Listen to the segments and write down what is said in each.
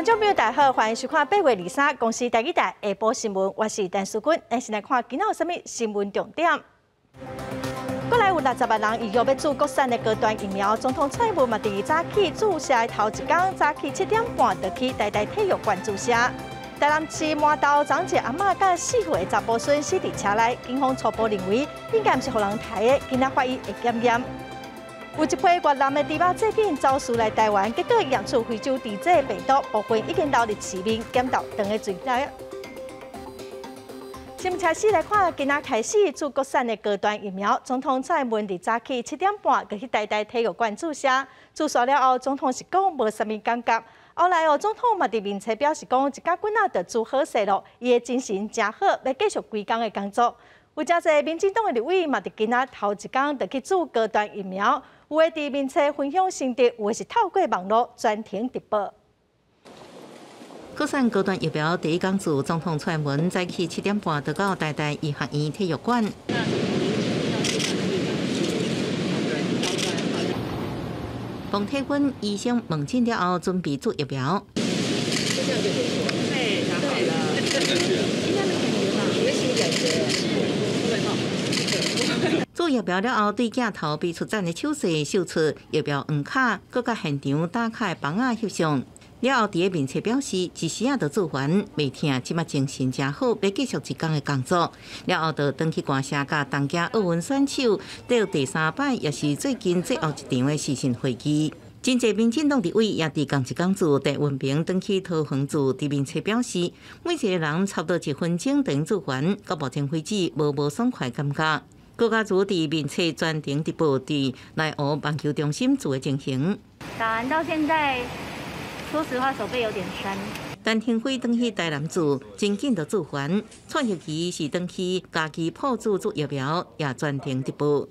观众朋友，大家好，欢迎收看8月23公司第一台下晡新闻，我是陈淑君。先来看今仔有啥物新闻重点。国内有60万人预约要注国产的高端疫苗，总统蔡英文嘛伫早起注射的头一天，早起7点半就去台大体育馆注射。台南市麻豆长者阿嬷甲4岁查甫孙死伫车内，警方初步认为应该毋是互人抬的，今仔怀疑会检验。有一批越南的猪肉制品走私来台湾，结果验出非洲猪这病毒，部分已经流入市面，检到长的嘴内。先开始来看，今仔开始注国产的高端疫苗。总统蔡英文伫早起7点半就去台大体育馆注射，注射了后，总统是讲无啥物感觉。后来总统嘛伫面册表示讲，一家囡仔就注好势咯，伊的精神真好，要继续规工的工作。有真侪民进党的立委嘛伫今仔头一天就去注高端疫苗，有的伫面册分享心得，有的是透过网络专程直播。 国产高端疫苗第一天注，总统蔡英文早起7点半就到台大医学院体育馆。彭体君医生问诊了后，准备注疫苗。注疫苗了后，对镜头比出赞的手势，秀出疫苗黄卡，佮甲现场打卡的房仔翕相。了后，伫个面册表示，一时就做完，袂疼，即马精神真好，要继续一天的工作。了后，就转去观社甲东家奥运选手到第3摆，也是最近最后一场的视讯会议。真侪民进党立委也伫同一天注，戴文平转去桃园注，伫面册表示，每一个人差不多1分钟等做完，到目前为止无爽快感觉。国家组伫面册专程直播伫内湖网球中心做的进行。 打完到现在。说实话，手背有点酸。 陈廷辉转去台南注，真紧就做完。蔡玉琪是转去家己铺注疫苗，也专程直播。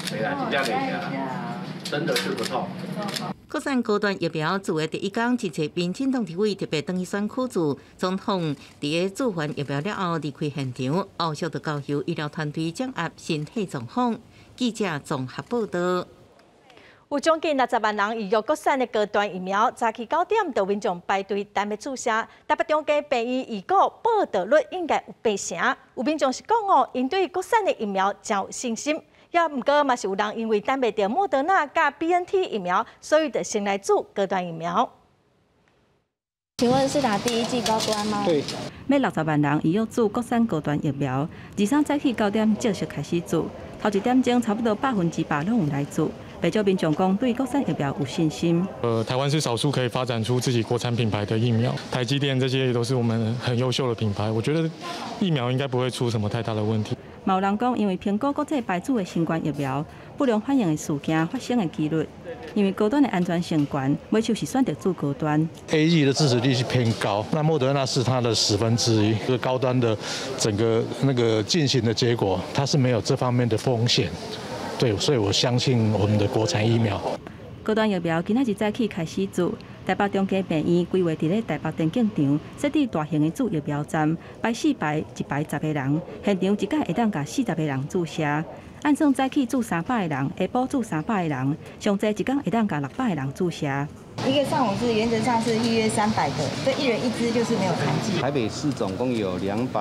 真的是不痛。 国产高端疫苗注的第一天，真侪民进党立委特别转去选区注，总统伫个注完疫苗了后离开现场，后续就交由医疗团队掌握身体状况。记者综合报道。 有将近60万人预约国产的高端疫苗，早起9点就民众排队等要注射。台北中家病院预估报道率应该有8成。有民众是讲因对国产的疫苗真有信心。也毋过嘛是有人因为等袂到莫德纳甲 BNT 疫苗，所以就先来注高端疫苗。 请问是打第一剂高端吗？ 对。 要60万人预约注国产高端疫苗，23早起9点正式开始注。头1点钟差不多100%拢有来注。北州民众讲对国产疫苗有信心。 台湾是少数可以发展出自己国产品牌的疫苗，台积电这些也都是我们很优秀的品牌。我觉得疫苗应该不会出什么太大的问题。 有人讲，因为苹果国际排注的新冠疫苗不良反应的事件发生的几率，因为高端的安全性高，尾就是选择注高端。 AZ 的支持率是偏高，那莫德纳是它的1/10，这个高端的整个进行的结果，它是没有这方面的风险。对，所以我相信我们的国产疫苗。 高端疫苗今仔日早起开始注，台北中家病院规划伫咧台北电竞场设置大型的注疫苗站，排4排，一排10个人，现场一届会当甲40个人注射。按算早起注300个人，下晡注300个人，上侪一天会当甲600个人注射。 一个上午是原则上是预约300个，所以1人1支就是没有残疾。 台北市总共有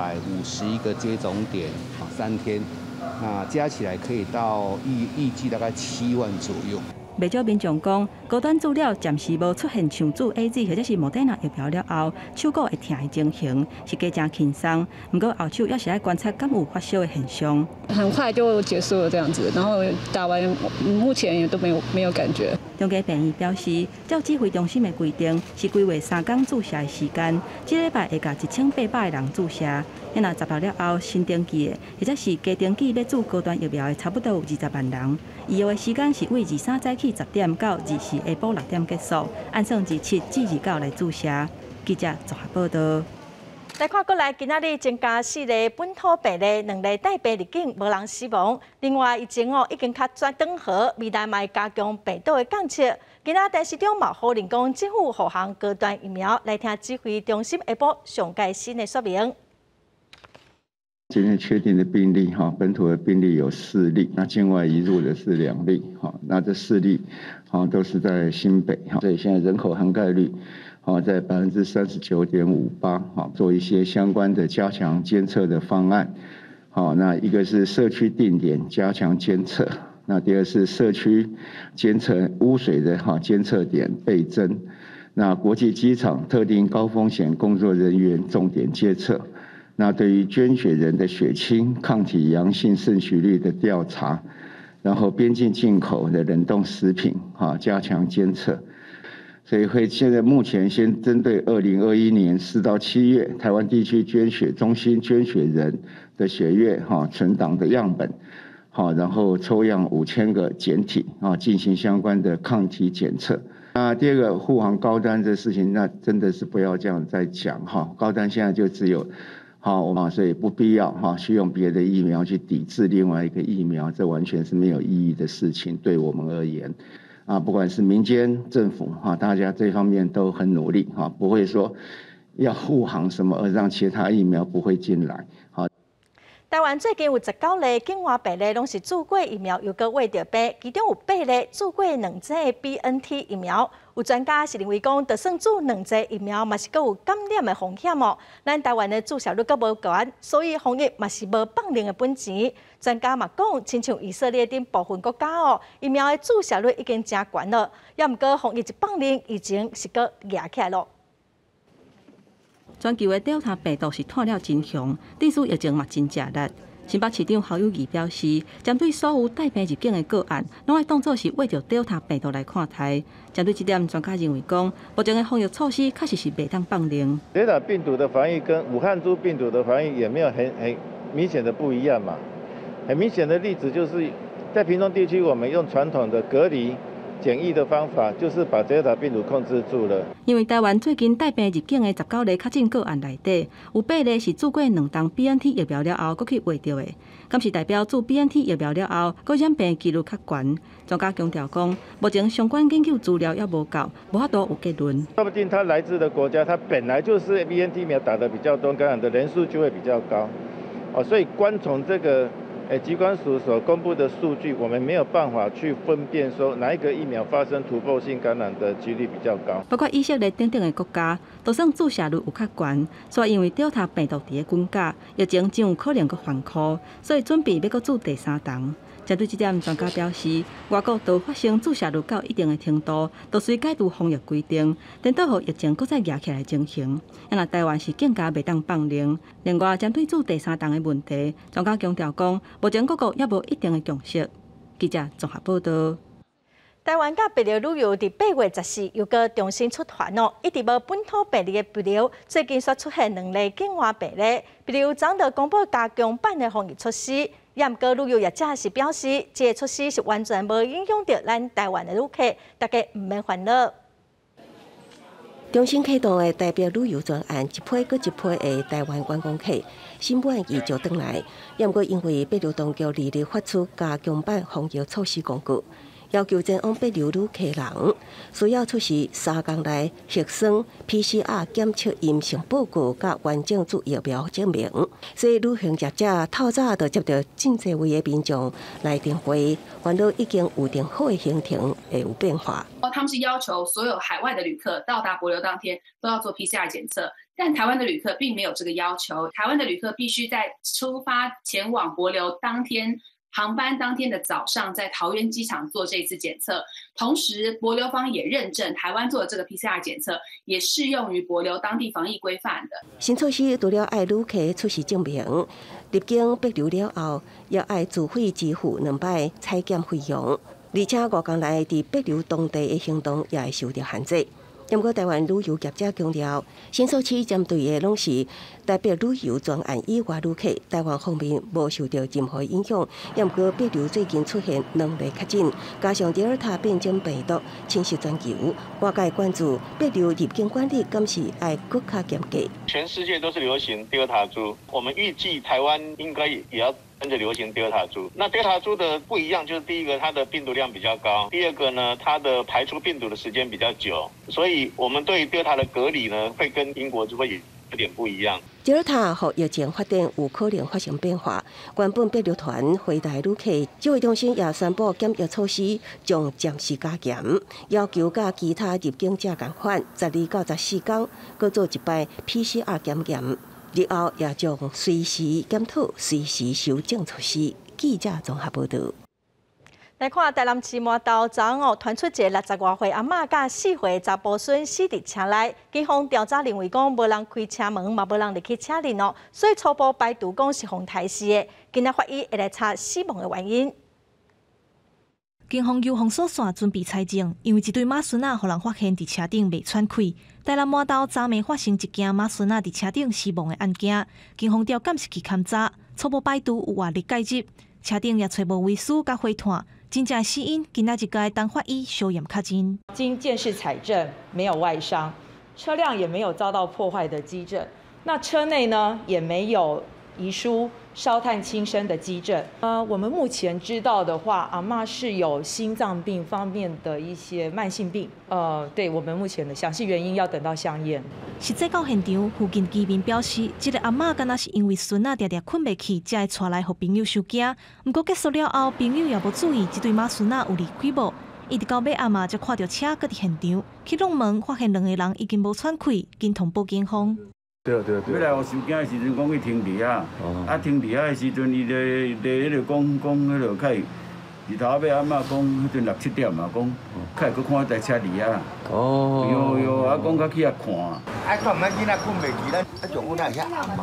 251个接种点，3天。那加起来可以到预计大概7万左右。 不少民众讲，高端注了暂时无出现像注 AZ 或者是莫德纳疫苗了后，手骨会疼的情形，是加真轻松。不过后手也是要观察敢有发烧的现象。 很快就结束了这样子，然后打完目前也都没有感觉。 中家病院表示，照指挥中心的规定，是规划3天注射的时间，这礼拜会甲1800个人注射。若10日了后新登记的，或者是加登记要注高端疫苗的，差不多有20万人。预约的时间是为23早起10点到24下晡6点结束，按算27至29来注射。记者综合报道。 来看过来，今仔日增加4例本土病例，2例带病入境，无人死亡。另外，疫情已经较转缓和，未来嘛加强病毒的监测。今仔陈市长嘛号令讲，政府护航高端疫苗，来听指挥中心下晡上届新的说明。 今天确定的病例本土的病例有4例，那境外移入的是2例，那这4例都是在新北，所以现在人口涵盖率在39.58%做一些相关的加强监测的方案。那一个是社区定点加强监测，那第二是社区监测污水的监测点倍增。那国际机场特定高风险工作人员重点监测。那对于捐血人的血清、抗体阳性渗取率的调查，然后边境进口的冷冻食品加强监测。所以会现在目前先针对2021年4到7月台湾地区捐血中心捐血人的血液存档的样本，然后抽样5000个检体进行相关的抗体检测。那第二个护航高端这事情，那真的是不要这样再讲高端现在就只有所以不必要去用别的疫苗去抵制另外一个疫苗，这完全是没有意义的事情，对我们而言。不管是民间、政府大家这方面都很努力不会说要护航什么而让其他疫苗不会进来。 台湾最近有19例境外病例，拢是注过疫苗又搁未着病，其中有8例注过2剂 BNT 疫苗。有专家是认为讲，就算注2剂疫苗，嘛是搁有感染的风险哦。咱台湾的注射率搁无高，所以防疫嘛是无放零的本钱。专家嘛讲，亲像以色列等部分国家哦，疫苗的注射率已经真悬了，也毋过防疫一放零，疫情是搁压起来咯。 全球的Delta病毒是拖了真凶，电视疫情嘛真吃力。新北市长侯友宜表示，针对所有带病入境的个案，拢要当作是为着Delta病毒来看待。针对这点，专家认为讲，目前的防疫措施确实是袂当放零。 Delta病毒的防疫跟武汉株病毒的防疫也没有很明显的不一样嘛。很明显的例子就是在屏东地区，我们用传统的隔离检疫的方法，就是把Delta病毒控制住了。 因为台湾最近带病入境的19例确诊个案内底，有8例是注过2档 BNT 疫苗了后，搁去获着的，敢是代表注 BNT 疫苗了后，搁染病几率较悬。专家强调讲，目前相关研究资料也无够，无法度有结论。 说不定他来自的国家，他本来就是 BNT 疫苗打得比较多，感染的人数就会比较高。所以光从这个疾管署所公布的数据，我们没有办法去分辨说哪一个疫苗发生突破性感染的几率比较高。 包括以色列等等的国家，就算注射率有较悬，所以因为Delta病毒伫个滚价，疫情真有可能搁反扩，所以准备要搁注第3档。针对这点，专家表示，外国都发生注射率到一定的程度，都需改度防疫规定，等到后疫情搁再压起来情形。那台湾是更加袂当放零。另外，针对注第3档的问题，专家强调讲，目前各国也无一定的共识。记者综合报道。 台湾甲帛琉旅游伫8月14又搁重新出团哦，一直无本土病例的帛琉，最近却出现2例境外病例。帛琉昨日公布加强版的防疫措施。也毋过，旅游业者是表示，这个措施是完全无影响到咱台湾的旅客，大家毋免烦恼。 重新启动的代表旅游专案，一批搁一批的台湾观光客，新满意就回来。也毋过，因为帛琉当局立即发出加强版防疫措施公告。要求前往帛琉旅客人需要出示3天内核酸 PCR 检测阴性报告，甲完整注疫苗证明。所以旅行业者透早就接到真侪位的民众来电会，烦恼已经预定好的行程会有变化。 他们是要求所有海外的旅客到达帛琉当天都要做 PCR 检测，但台湾的旅客并没有这个要求。台湾的旅客必须在出发前往帛琉当天。航班当天的早上，在桃园机场做这一次检测，同时帛琉方也认证台湾做的这个 PCR 检测也适用于帛琉当地防疫规范的。 新措施除了爱旅客出示证明，入境帛琉了后，也爱自费支付2摆采检费用，而且5天内伫帛琉当地的行动也会受到限制。不过，台湾旅游业者强调，新措施针对的拢是代表旅游专案以外旅客，台湾方面无受到任何影响。不过，帛琉最近出现2例确诊，加上德尔塔变种病毒侵袭全球，外界关注帛琉入境管理敢是爱更加严格。 全世界都是流行德尔塔株，我们预计台湾应该也要跟着流行德尔塔株。那德尔塔株的不一样，就是第一个它的病毒量比较高，第二个呢，它的排出病毒的时间比较久，所以我们对德尔塔的隔离呢，会跟英国株会有点不一样。 Delta 和疫情发展有可能发生变化。原本北流团回台旅客，指挥中心也宣布检疫措施将暂时加严，要求甲其他入境者同款，12到14天各做一摆 PCR 检验，日后也将随时检讨、随时修正措施。记者综合报道。 来看台南市麻豆昨暗传出一个60多岁阿嬷甲4岁查甫孙死伫车内，警方调查认为讲无人开车门，嘛无人入去车里哦，所以初步排除讲是互杀死的。今仔法医会来查死亡的原因。 警方由封锁线准备采证，因为一对马孙仔互人发现伫车顶未喘气。台南麻豆昨暝发生一件马孙仔伫车顶死亡的案件，警方调监视器勘查，初步排除有外力介入，车顶也找无微丝甲火炭。真正死因，今仔日该当法医小验确认。 经鉴识采证，没有外伤，车辆也没有遭到破坏的迹证。那车内呢，也没有遗书、烧炭轻生的迹证。我们目前知道的话，阿嬷是有心脏病方面的一些慢性病。对我们目前的详细原因要等到相验。 实际到现场，附近居民表示，这个阿嬷敢若是因为孙仔常常困袂去，才会带来互朋友收惊。不过结束了后，朋友也无注意这对马孙仔有离开无，一直到尾暗嘛才看到车搁伫现场，去弄门发现2个人已经无喘气，紧通报警方。 对。要来有收惊的时阵，讲去停伫啊，停伫的时阵，伊就讲迄落开。日头尾阿嬷讲，迄阵6、7点嘛，讲开佫看台车离啊。哟，啊讲较去遐看。 看毋咱囡仔困袂去，咱上阮遐暗嘛，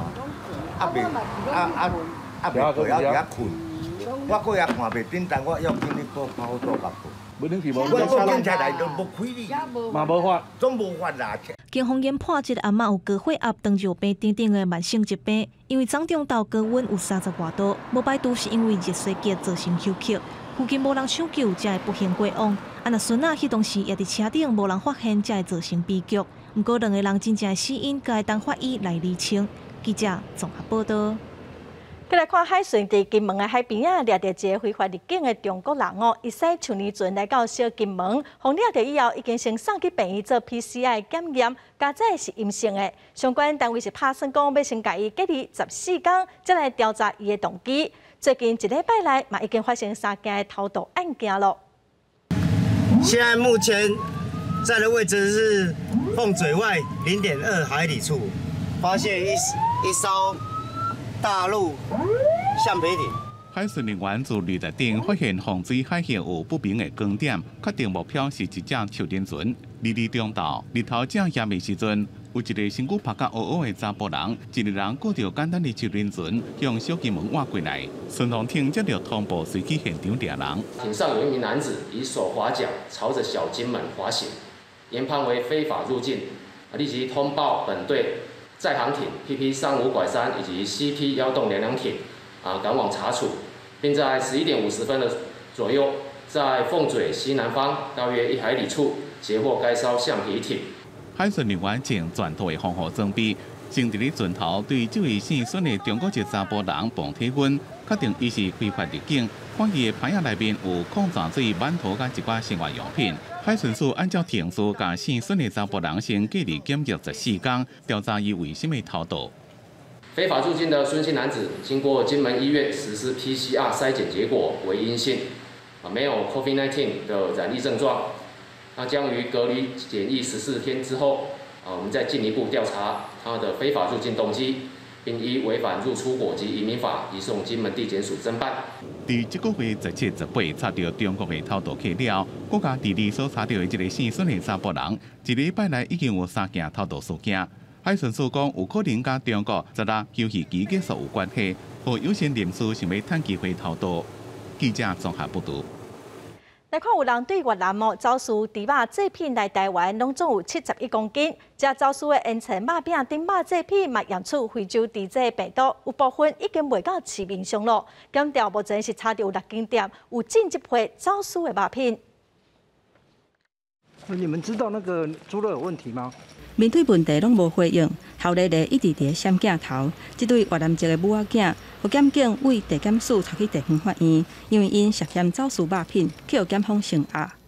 袂过还遐困。我过遐看袂顶，但我要紧去报考做甲报。 无能去无？ 我报警车来都无开哩， 嘛无法， 总无法啦。 警方研判，这个阿嬷有高血压、糖尿病等等的慢性疾病，因为早中到高温有30外度，无排除是因为热衰竭造成休克。附近无人抢救，才会不幸过往。若孙仔迄当时也伫车顶，无人发现，才会造成悲剧。不过2个人真正的死因，该当法医来厘清。记者综合报道。 再来看海巡伫金门的海边啊，掠到一个非法入境的中国人哦，伊在去年阵来到小金门，互掠到以后，已经先送去病院做 PCR 检验，加载是阴性的。相关单位是打算讲要先甲伊隔离14天，再来调查伊的动机。最近1礼拜来嘛，已经发生3件的偷渡案件了。 现在目前在的位置是凤嘴外0.2海里处，发现一艘大陆橡皮艇。 海巡人员自绿台顶发现洪水海峡有不明的光点，确定目标是一只抽电船。日中昼，日头正下面时阵，有一个身躯拍甲乌乌的查甫人，一个人过着简单的抽电船，向小金门划过来。巡防艇接到通报，随去现场抓人。 艇上有一名男子以手划桨朝着小金门滑行，研判为非法入境，立即通报本队载航艇 PP35拐3以及 CP 1洞2两艇赶往查处，并在11点50分的左右，在凤嘴西南方大约1海里处截获该艘橡皮艇。 海巡人员正全套的防护装备，先伫咧船头对这位姓孙的中国籍查甫人磅体温，确定伊是非法入境。看伊的牌仔内面有矿泉水、馒头甲一寡生活用品。海巡署按照程序，甲姓孙的查甫人先隔离检疫14天，调查伊为什么偷渡。 非法入境的孙姓男子，经过金门医院实施 PCR 筛检结果为阴性，没有 COVID-19 的染疫症状。那将于隔离检疫14天之后，我们再进一步调查他的非法入境动机，并依违反入出国及移民法移送金门地检署侦办。 伫这个月17、18查到中国的偷渡客了，国家地理所查到的这个姓孙的查甫人，1礼拜来已经有3件偷渡事件。海巡署讲有可能甲中国16休渔期结束有关系，和有心人士想要趁机会偷渡。记者综合报道。 来看有人对越南走私猪肉制品来台湾，拢总有71公斤。这走私的烟尘肉饼、顶肉制品嘛验出非洲猪这病毒，有部分已经卖到市面上了。检调目前是查到6间店有进这批走私的肉品。 你们知道那个猪肉有问题吗？ 面对问题拢无回应，后日一直伫闪镜头。这对越南籍的母仔囝，互检警为地检署查去地方法院，因为因涉嫌走私肉品，去互检方声押。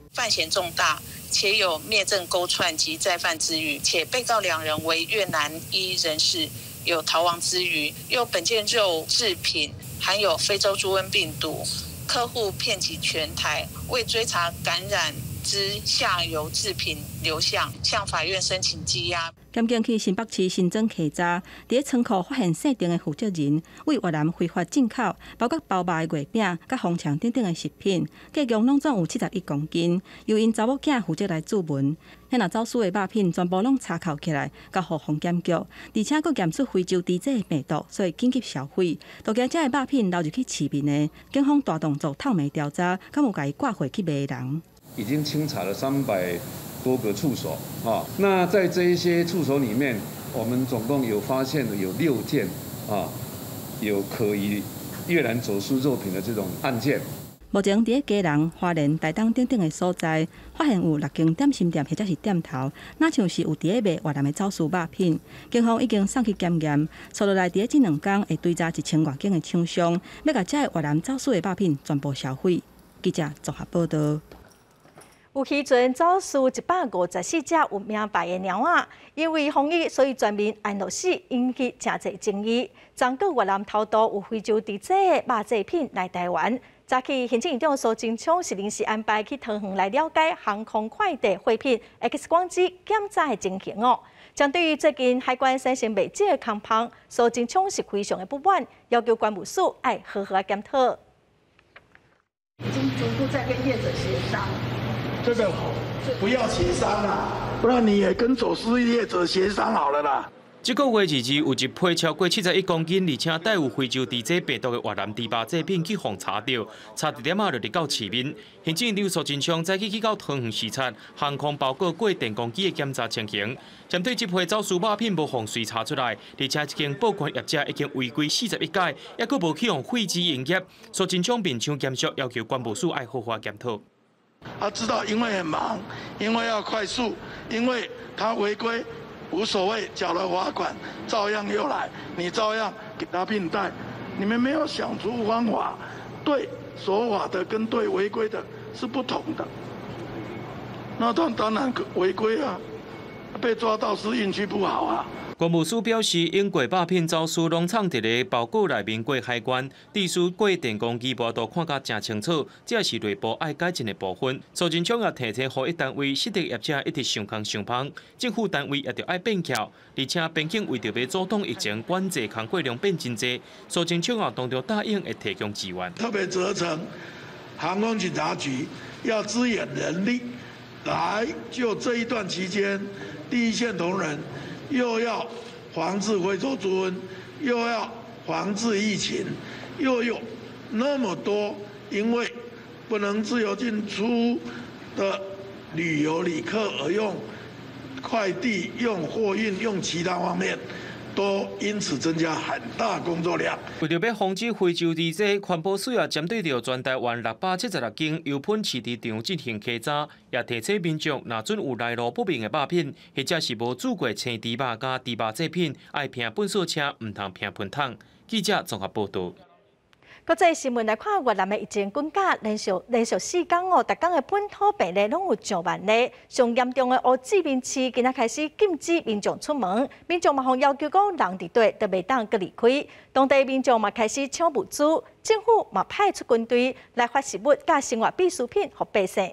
犯嫌重大，且有灭证勾串及再犯之虞，且被告2人为越南裔人士，有逃亡之虞，又本件肉制品含有非洲猪瘟病毒，客户遍及全台，为追查感染之下游制品流向，向法院申请羁押。 检警去新北市新庄稽查，伫仓库发现姓郑的负责人为越南非法进口，包括包肉的月饼、甲红肠等等的食品，计共拢总有71公斤。由因查某囝负责来注文，迄若走私的肉品全部拢查扣起来，交予防检局，而且佫检出非洲猪瘟的病毒，所以紧急销毁。大家这的肉品流入去市面的，警方大动作探尾调查，敢有甲伊挂回去卖人。 已经清查了300多个处所啊，那在这一些处所里面，我们总共有发现有6件啊，有可疑越南走私肉品的这种案件。 目前伫嘉南、花莲、台东等等的所在，发现有6间点心店或者是店头，那像是有伫咧卖越南的走私肉品。警方已经送去检验，找落来伫咧这2天会追查1000多间的厂商，要甲这越南走私的肉品全部销毁。记者综合报道。 有渔船走私154只有名牌的猫仔，因为防疫，所以全面安乐死，引起真侪争议。昨个越南偷渡有非洲猪瘟肉制品来台湾，早起行政院长苏贞昌是临时安排去桃园来了解航空快递货品 X 光机检查的情形哦。针对于最近海关生成未解的空胖，苏贞昌是非常的不满，要求关务署爱好好检讨。 已经逐步在跟业者协商。 这个不要协商啦，不然你也跟走私业者协商好了啦。 这个月2日，有一批超过71公斤，而且带有非洲猪瘟病毒的越南猪肉制品去互查到，差一点就入到市面。行政院苏贞昌早起去到桃园视察航空包裹过电工机的检查情形，针对这批走私肉品无互随查出来，而且一间报关业者已经违规41届，还佫无启用废止营业。苏贞昌面上严肃要求关务署爱好好检讨。 他知道，因为很忙，因为要快速，因为他违规无所谓，缴了罚款照样又来，你照样给他聘贷，你们没有想出方法，对守法的跟对违规的是不同的，那他当然违规啊，被抓到是运气不好啊。 关务署表示，因过肉品走私拢藏伫咧包裹内面过海关，地书过电工机无都看甲真清楚，这是内部爱改进的部分。苏贞昌也提醒，互一单位实体业者一直上工上芳，政府单位也着爱变巧，而且边境为着要阻挡疫情，管制工作量变真济。苏贞昌也当着答应会提供支援。 特别责成航空警察局要支援人力，来就这一段期间，第一线同仁。又要防治非洲猪瘟，又要防治疫情，又有那么多因为不能自由进出的旅游旅客而用快递、用货运、用其他方面，都因此增加很大工作量。 为着要防止非洲猪瘟，环保署也针对着全台湾676间油喷市场进行稽查，也提醒民众，若准有来路不明的肉品，或者是无煮过青猪肉加猪肉制品，爱拼喷扫车，唔通拼喷桶。记者综合报道。 国际新闻来看，越南的疫情滚价连续4天哦，逐天的本土病例拢有上万例。上严重的乌志明市今仔开始禁止民众出门，民众嘛互要求讲人伫底都袂当搁离开。当地民众嘛开始抢物资，政府嘛派出军队来发食物甲生活必需品互百姓。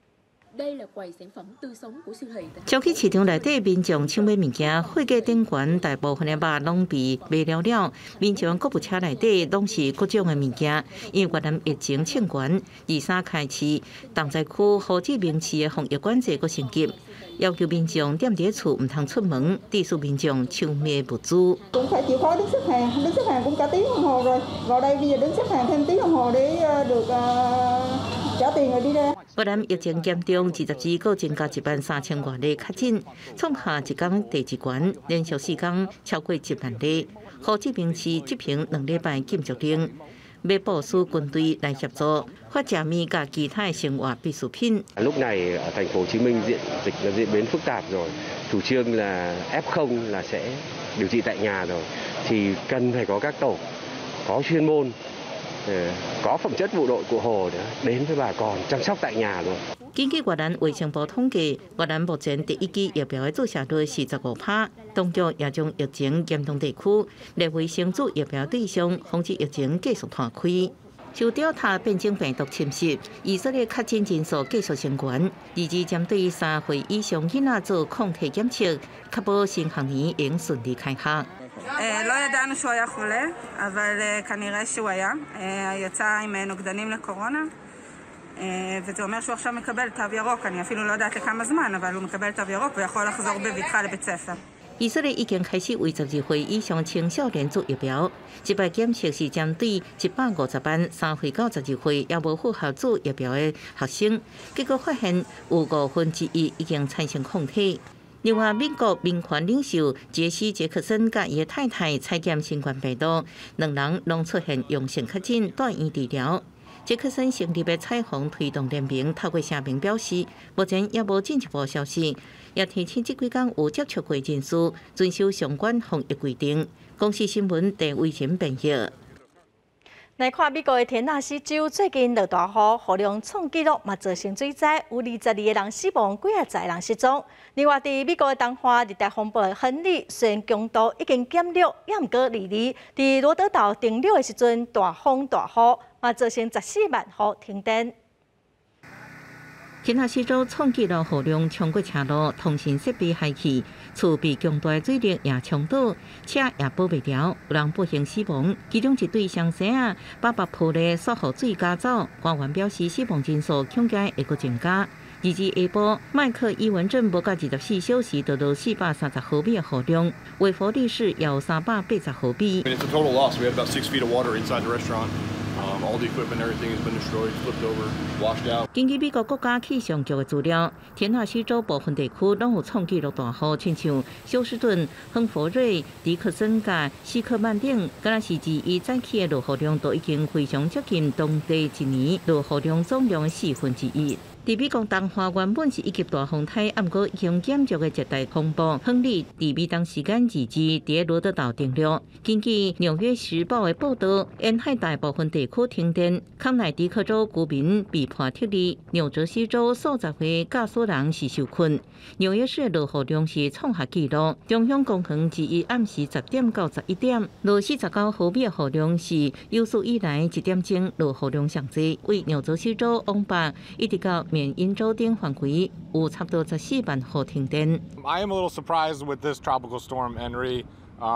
超市市场内底民众抢买物件，货架顶悬大部分的肉拢被卖了了。民众购物车内底拢是各种的物件，因为越南疫情清悬，23开始，东西区胡志明市的防疫管制阁升级，要求民众踮伫厝唔通出門，致使民眾搶買物資。 cũng phải chịu khó đứng xếp hàng cũng cả tiếng đồng hồ rồi, vào đây bây giờ đứng xếp hàng thêm tiếng đồng hồ để được trả tiền rồi đi ra。 越南疫情嚴重，24個增加13000多例確診，創下一天第一關，連續4天超過1萬例。胡志明市執行2禮拜禁足令，要部署軍隊來協助發食米甲其他生活必需品。 Lúc này ở thành phố Hồ Chí Minh dịch là diễn biến phức tạp rồi, chủ trương là F0 là sẽ điều trị tại nhà rồi, thì cần phải có các tổ có chuyên môn, có phẩm chất bộ đội của Hồ đến với bà con chăm sóc tại nhà rồi. 根据越南卫生部统计，越南目前第一剂疫苗的注射率是15%，当局也将疫情严重地区列为先注疫苗对象，防止疫情继续扩开。受Delta变种病毒侵袭，以色列确诊人数继续升高，以及针对3岁以上囡仔做抗体检测，确保新学年能顺利开学。 לא ידענו שהוא היה חולה, אבל כנראה שהוא היה. יצא עם נוגדנים לקורונה, וזה אומר שהוא עכשיו מקבל תו ירוק. אני אפילו לא יודעת לכמה זמן, אבל הוא מקבל תו ירוק ויכול לחזור בבטחה לבית ספר. 以色列已经开始为12岁以上青少年做疫苗，这摆检测是针对150万3岁到12岁也无符合做疫苗的学生，结果发现有1/5已经产生抗体。另外，美国民权领袖杰西·杰克森甲伊的太太采检新冠病毒，两人拢出现阳性确诊，住院治疗。杰克森成立的彩虹推动联盟透过声明表示，目前也无进一步消息，也提醒这几天有接触过人士遵守相关防疫规定。公司新闻陈伟贤编译。 来看美国的田纳西州最近落大雨，雨量创纪录，嘛造成水灾，有22个人死亡，几啊十人失踪。另外，伫美国的东华热带风暴亨利虽然强度已经减弱，也毋过离离。伫罗德岛登陆的时阵，大风大雨，嘛造成14万户停电。 田纳西州创纪录雨量冲过车路，通讯设备坏去，厝被强大水力也冲倒，车也保袂牢，有人不幸死亡。其中一对双生啊，把白铺的疏雨水加走。官员表示，死亡人数恐惊会阁增加。日下晡，麦克伊文镇无到24小时就落430毫米的雨量，维佛利市也有380毫米。 It's a total loss. We had about 6 feet of water inside the restaurant. All the equipment, everything has been destroyed, flipped over, washed out. 根据美国国家气象局的资料，田纳西州部分地区拢有创纪录大雨，亲像休斯顿、亨佛瑞、迪克森甲西克曼等，敢若是2早起的落雨量都已经非常接近当地一年落雨量总量的1/4。伫美国东华原本是一级大风台，毋过已经减弱的热带风暴亨利，伫美东时间2日伫罗德岛登陆。根据《纽约时报》的报道，沿海大部分地区停电，康乃狄克州居民被迫撤离，纽泽西州数十岁驾驶人是受困。纽约市落雨量是创下纪录，中央公园1日暗时10点到11点，落49毫米的雨量是有史以来1点钟落雨量上济，为纽泽西州往北一直到缅因州等范围有差不多14万户停电。 I am a little surprised with this tropical storm, Henry.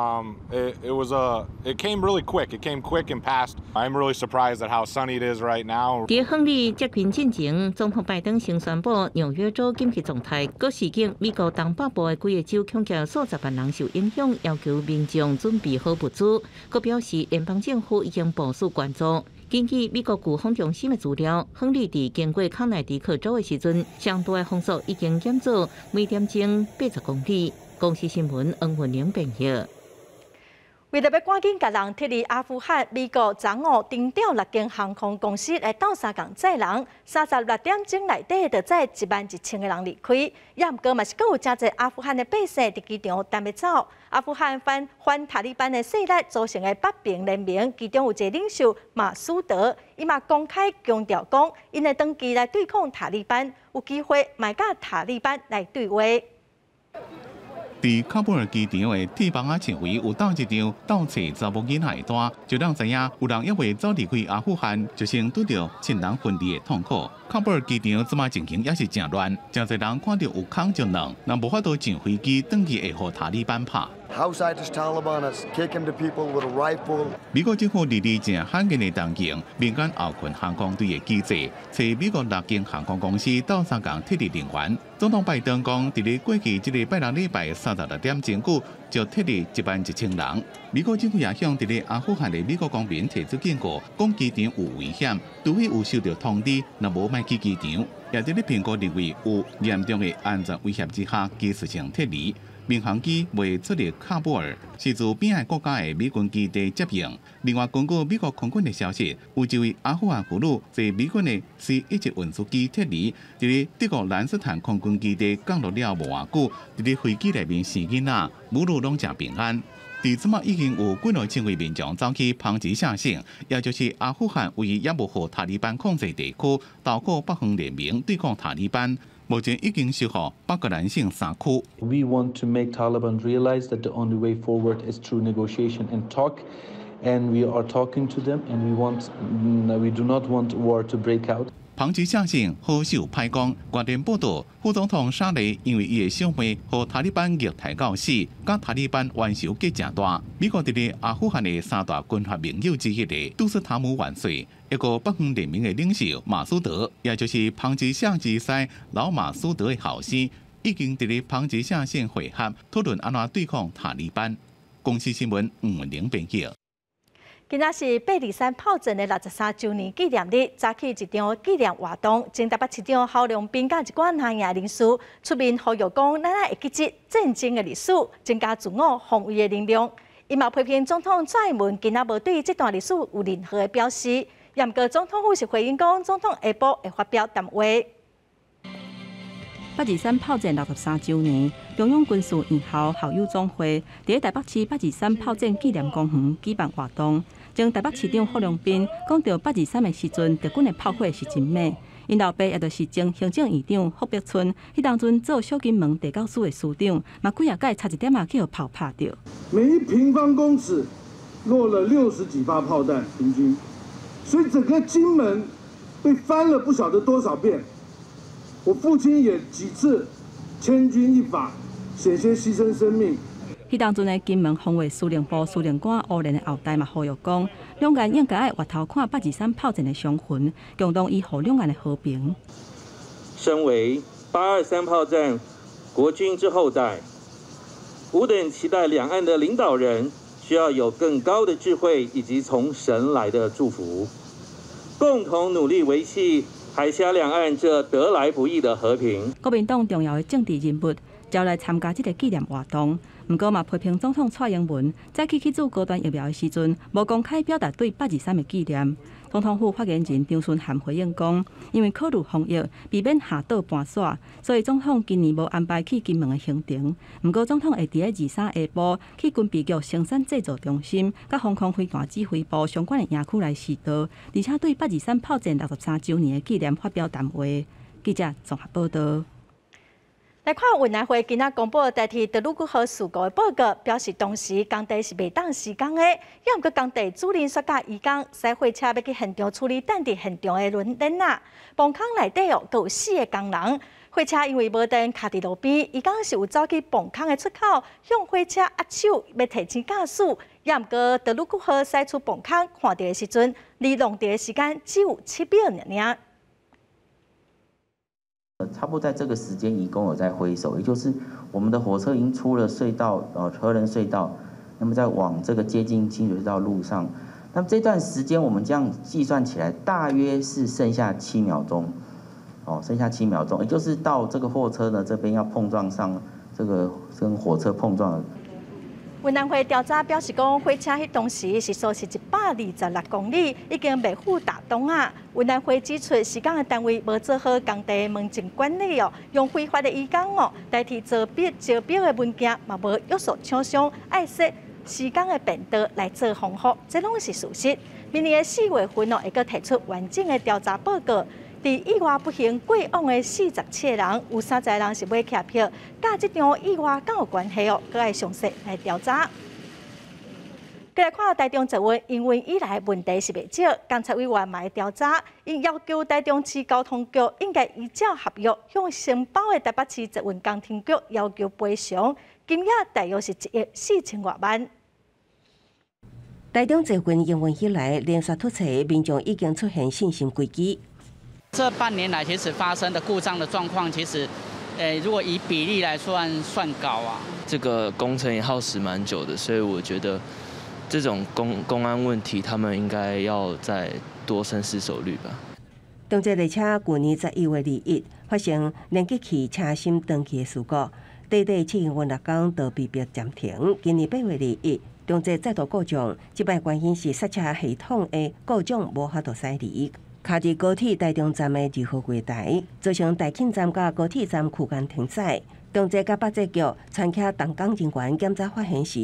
It came really quick. It came quick and passed. I'm really surprised at how sunny it is right now. 在亨利接近进前，总统拜登先宣布纽约州紧急状态，各事件美国东北部的几个州恐惊数十万人受影响，要求民众准备好物资。佮表示联邦政府已经部署援助。根据美国飓风中心的资料，亨利伫经过康乃狄克州的时阵，相对的风速已经减到每点钟80公里。公司新闻恩文玲编译。 为着要赶紧甲人撤离阿富汗，美国昨午停掉6间航空公司来斗相共载人，36点钟内底就载11000个人离开。也毋过嘛是阁有真侪阿富汗的百姓伫机场等要走。阿富汗反塔利班的势力组成的8兵联盟，其中有一个领袖马苏德，伊嘛公开强调讲，因会长期来对抗塔利班，有机会卖甲塔利班来对话。 伫喀布尔机场的铁棚仔前围有斗一场斗找查某囡仔的单，就让知影有人还未早离开阿富汗，就先拄着亲人分离的痛苦。喀布尔机场即卖情形也是真乱，真侪人看到有空就软，人无法度上飞机，转去会互塔利班拍。 Outside the Taliban is kicking the people with a rifle. 美国政府日正罕见的动静，民间后勤航空队的记者找美国6间航空公司斗相共撤离人员。总统拜登讲，伫咧过去一礼拜6礼拜36点钟久，就撤离11000人。美国政府也向伫咧阿富汗的美国公民提出警告，讲机场有危险，除非有收到通知，若无卖去机场。也伫咧评估认为有严重的安全威胁之下，技术性撤离。民航机未出入喀布尔，是自边海国家的美军基地接应。另外，根据美国空军的消息，有一位阿富汗妇女坐美军的 C-1运输机撤离，伫咧德国兰斯坦空军基地降落了无偌久，伫咧飞机内面生囡仔，母女拢真平安。 伫即马已經有幾多千位民眾走去旁支下省，也就是阿富汗唯一也無互塔利班控制地區，透過北方聯盟對抗塔利班。目前已經收復巴格蘭省3區。 We want to make Taliban realize that the only way forward is through negotiation and talk, and we are talking to them, and we do not want war to break out. 旁支下省好受歹講，外電報道，副總統沙雷因為伊嘅小妹和塔利班虐待到死，甲塔利班冤仇結誠大。美國佇咧阿富汗嘅3大軍閥盟友之一嘅杜斯塔姆元帥，一個北方聯盟嘅領袖馬蘇德，也就是旁支下之西老馬蘇德嘅後生，已經佇咧旁支下省會合討論安怎對抗塔利班。公司新聞吳文玲編輯。 今仔是823炮戰的63周年紀念日，早起一場紀念活動，前台北市長郝龍斌甲一寡南亞人士出面呼籲講，咱會記住戰爭的歷史，增加自我防衛的能量。伊嘛批評總統蔡英文今仔無對這段歷史有任何的表示，也毋過總統府是回應講，總統下晡會發表談話。 823炮戰63周年，中央軍事院校校友總會佇台北市823炮戰紀念公園舉辦活動。前台北市長郝龍斌講到823的時陣，敵軍的炮火是真美。因老爸也就是前行政院長霍碧春，迄當陣做小金門地教署的署長，嘛幾啊屆差一點啊去互炮拍到。 每1平方公尺落了60幾發炮彈，平均，所以整個金門被翻了不曉得多少遍。我父親也幾次千鈞一髮，險些犧牲生命。 迄當陣的金門防衛司令部司令官柯連的後代嘛呼籲講，兩岸應該愛回頭看823炮戰的傷痕，共同維護兩岸的和平。 身為823炮戰國軍之後代，吾等期待兩岸的領導人需要有更高的智慧以及從神來的祝福，共同努力維繫海峽兩岸這得來不易的和平。 國民黨重要的政治人物招來參加這個紀念活動。毋過嘛批評總統蔡英文在去做高端疫苗的時陣，無公開表達對823的紀念。總統府發言人張順涵回應講，因為考慮防疫，避免下島搬徙，所以總統今年無安排去金門的行程。毋過總統會佇23下晡去軍備局生產製造中心、甲防空飛彈指揮部相關的營區來視導，而且對823炮戰63周年的紀念發表談話。記者綜合報道。來看運來會今仔公布代替德魯古號事故的報告，表示當時工地是未當施工的，也毋過工地主任說甲移工駛貨車要去現場處理等佇現場的輪輪啊，崩坑內底哦，佫有4個工人，貨車因為無電卡佇路邊，移工是有走去崩坑的出口，向貨車握手要提醒駕駛，也毋過德魯古號駛出崩坑看到的時陣，離弄掉的時間只有7秒爾。 差不多在這個時間，移工有在揮手，也就是我們的火車已經出了隧道，車輪隧道，那麼在往這個接近清水隧道路上，那麼這段時間我們這樣計算起來，大約是剩下7秒鐘，剩下7秒鐘，也就是到這個貨車呢這邊要碰撞上，這個跟火車碰撞。 運南會調查表示，講貨車迄當時時速是126公里，已經未赴達東啊。運南會指出，施工的單位無做好工地門禁管理哦，用非法的移工哦代替招標的文件，嘛無約束廠商愛說施工的便道來做防護，這攏是事實。明年的4月份哦，會閣提出完整的調查報告。佇意外不幸過往的47個人，有30個人是買客票，甲這場意外敢有關係哦？閣愛詳細來調查。再來看台中捷運營運以來問題是未少，監察委員嘛會調查，因要求台中市交通局應該依照合約向承包的台北市捷運工程局要求賠償，金額大約是1億4000多萬。 台中捷運營運以來連續突襲，民眾已經出現信心危機。 這半年來，其實發生的故障的狀況，其實，如果以比例來算高啊。 這個工程也耗時蠻久的，所以我覺得這種公安問題，他們應該要再多深思熟慮吧。 中捷列車去年11月2日發生連接器車芯斷去的事故，短短7營運6天就被迫暫停。今年8月2日，中捷再度故障，這擺原因是剎車系統的故障無法度駛離。卡佇高鐵台中站的2號櫃台，造成台慶站甲高鐵站區間停駛。中捷甲北捷局參加動工人員檢查發現時，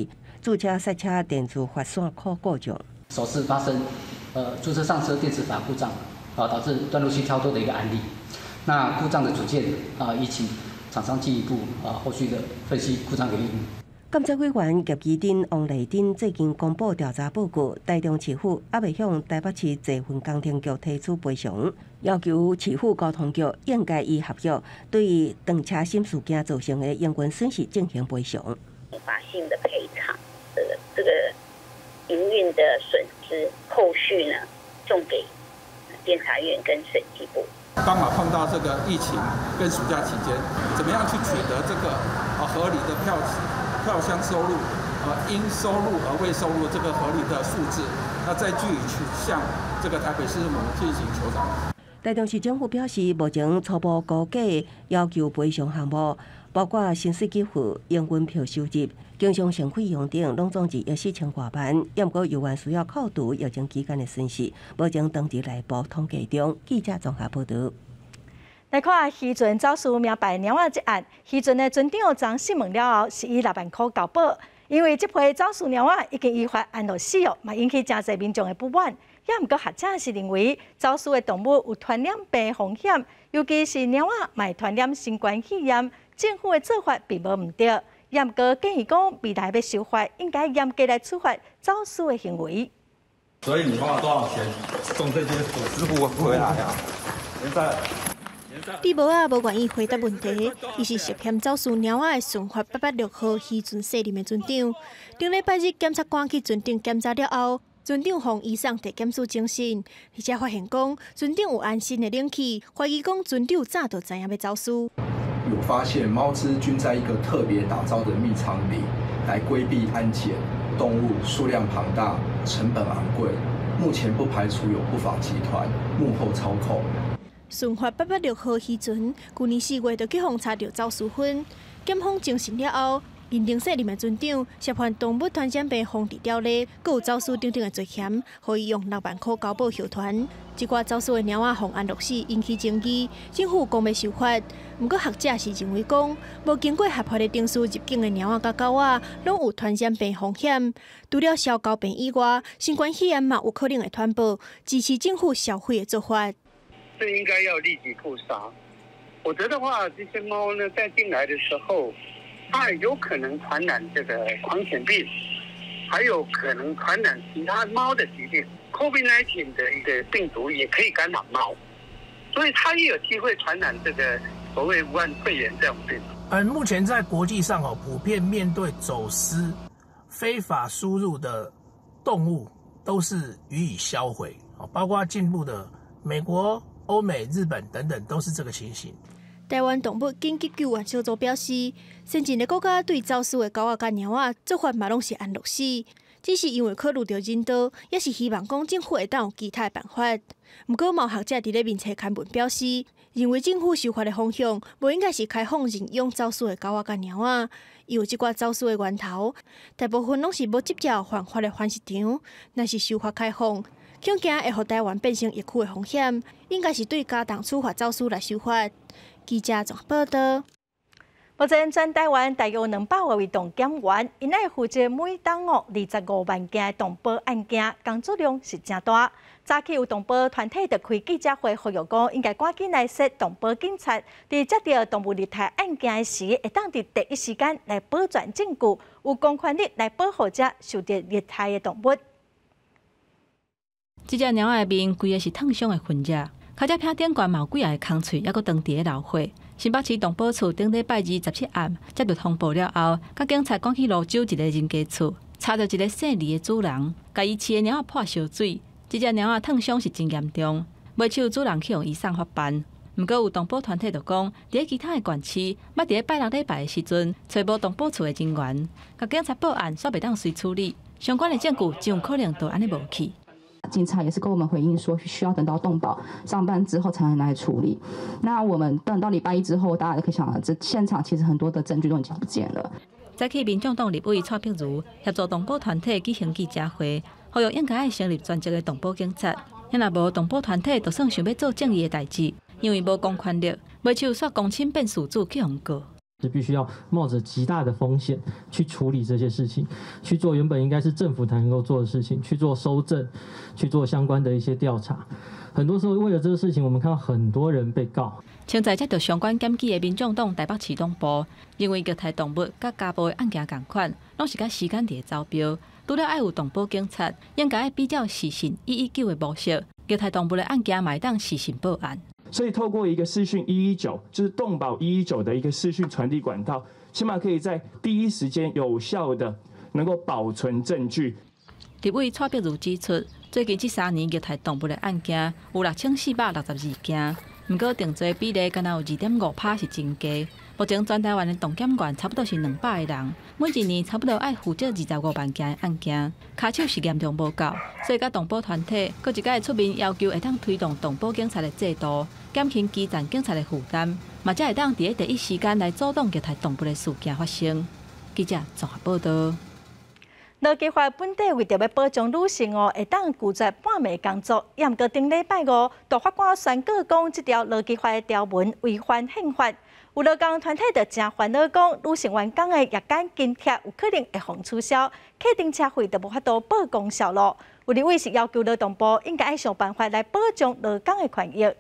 驻车赛车电子发线库故障。 首次发生驻车上车电磁阀故障导致断路器跳脱的一个案例。那故障的组件已请厂商进一步后续的分析故障原因。 监察委员叶基丁、王丽珍最近公布调查报告，台中市府还未向台北市济分工程局提出赔偿，要求市府交通局应该依合约，对于长车心事件造成的营运损失进行赔偿。 合法性的赔偿，这个营运的损失，后续呢送给监察院跟审计部。 刚好碰到这个疫情跟暑假期间，怎么样去取得这个合理的票箱收入，应收入和未收入这个合理的数字，那再据以去向这个台北市政府进行求偿。 台中市政府表示，目前初步估计要求赔偿项目，包括薪水给付、营运票收入、经常性费用等，拢总计14,000多万。也不过，有关需要扣除疫情期间的损失，目前当地内部统计中。记者综合报道。 来看渔船走私名牌猫仔一案，渔船的船长张信问了后，是以6万块交保，因为这批走私猫仔已经依法安乐死哦，嘛引起真侪民众的不满。也毋过学者是认为，走私的动物有传染病风险，尤其是猫仔卖传染新冠肺炎，政府的做法并无唔对。也毋过建议讲，未来要修法，应该严格来处罚走私的行为。 所以你花了多少钱送这些师傅回来啊？现在。 李某仔无愿意回答问题，伊是涉嫌走私猫仔的顺发886号渔船卸任的船长。顶礼拜日，检察官去船长检查了后，船长向伊送提检视精神，而且发现讲船长有安心的冷气，怀疑讲船长早就知影要走私。 有发现猫只均在一个特别打造的密仓里，来规避安检。动物数量庞大，成本昂贵，目前不排除有不法集团幕后操控。 顺发886号渔船，去年4月就去封查到走私分，检方证实了后，认定卸任的船长涉犯动物传染病防治条例，佮有走私等等的罪嫌，可以用6万块交保候团。这寡走私的猫仔妨安乐死引起争议，政府讲要修法，不过学者是认为讲，无经过合法的定序入境的猫仔甲狗仔，拢有传染病风险。除了消狗病以外，新冠肺炎嘛有可能会传播，支持政府销毁的做法。 是应该要立即扑杀，否则的话，这些猫呢在进来的时候，它有可能传染这个狂犬病，还有可能传染其他猫的疾病。COVID-19 的一个病毒也可以感染猫，所以它也有机会传染这个所谓武汉肺炎这种病毒。 目前在国际上普遍面对走私、非法输入的动物，都是予以销毁，包括进步的美国、欧美、日本等等，都是这个情形。 台湾动物紧急救援小组表示，先进的国家对走私的狗仔甲猫仔做法嘛拢是安乐死，只是因为考虑到人道，也是希望讲政府会当有其他的办法。不过，毛学者伫咧面册刊文表示，认为政府修法的方向无应该是开放认养走私的狗仔甲猫仔，因为这寡走私的源头大部分拢是无执照犯法的犯事场，若是修法开放，恐惊会互台湾变成疫区的风险，应该是对加重处罚走私来修法。记者综合报道。 目前全台湾大约有200多位动检员，因来负责每档25万件动保案件，工作量是真大。早起有动保团体就开记者会，呼吁讲应该赶紧来设动保警察，伫接到动物虐待案件时，会当伫第一时间来保全证据，有公权力来保护这受到虐待的动物。 这只猫仔面规个是烫伤的痕迹，脚只片顶悬嘛有几个空喙，还佫长伫个流血。新北市动保处顶礼拜27暗接到通报了后，甲警察赶去泸州一个人家厝，查到一个姓李的主人，甲伊饲的猫仔泼烧水。这只猫仔烫伤是真严重，未手主人去用医送法办。毋过有动保团体就讲，伫其他的县市，捌伫拜6礼拜的时阵，找无动保处的人员，甲警察报案煞袂当随处理，相关的证据真有可能都安尼无去。 警察也是跟我们回应说，需要等到动保上班之后才能来处理。那我们等到礼拜1之后，大家可以想到，这现场其实很多的证据都已经不见了。 早起民众党立委蔡碧如协助动保团体举行记者会，呼吁应该成立专职的动保警察。若无动保团体，就算想要做正义的代志，因为无公权力，未手煞公亲变事主去控告。 是必须要冒着极大的风险去处理这些事情，去做原本应该是政府才能够做的事情，去做搜证，去做相关的一些调查。很多时候为了这个事情，我们看到很多人被告。 现在接到相关检举的民众党台北市党部，因为虐待动物甲家暴的案件同款，拢是甲时间伫招标，除了爱有动保警察，应该比较时讯119的模式，虐待动物的案件嘛会当时讯报案。 所以透过一个视讯119，就是动保119的一个视讯传递管道，起码可以在第一时间有效的能够保存证据。 立委蔡碧如指出，最近这3年虐待动物的案件有6462件，不过定罪比例敢若有2.5%是增加。目前全台湾的动检员差不多是200个人，每一年差不多爱负责25万件的案件，卡手是严重无够，所以甲动保团体各一届出面要求会当推动动保警察的制度，减轻基层警察的负担，嘛才会当伫第一时间来阻挡虐待动物的事件发生。记者综合报道。劳基法本地为着要保障女性会当拒绝半暝工作，也毋过顶礼拜5，大法官宣告讲，这条劳基法的条文违反宪法。有劳工团体就真烦恼讲，女性员工的夜间津贴有可能会互取消，客停车费就无法度报公效咯。有立委是要求劳动部应该要想办法来保障劳工的权益。